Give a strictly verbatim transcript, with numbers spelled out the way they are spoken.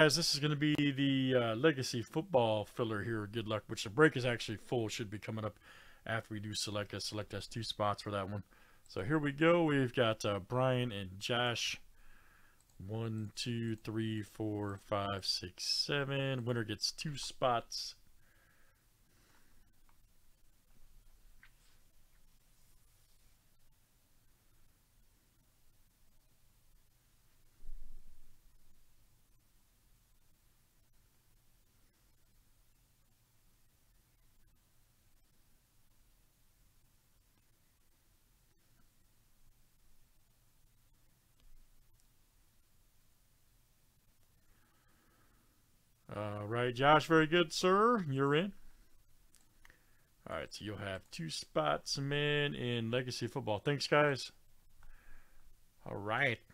Guys, this is going to be the uh, Legacy Football filler here. Good luck, which the break is actually full. Should be coming up after we do select us. Select us two spots for that one. So here we go. We've got uh, Brian and Josh. One, two, three, four, five, six, seven. Winner gets two spots. All right, Josh, very good, sir. You're in. All right, so you'll have two spots, man, in Legacy Football. Thanks, guys. All right.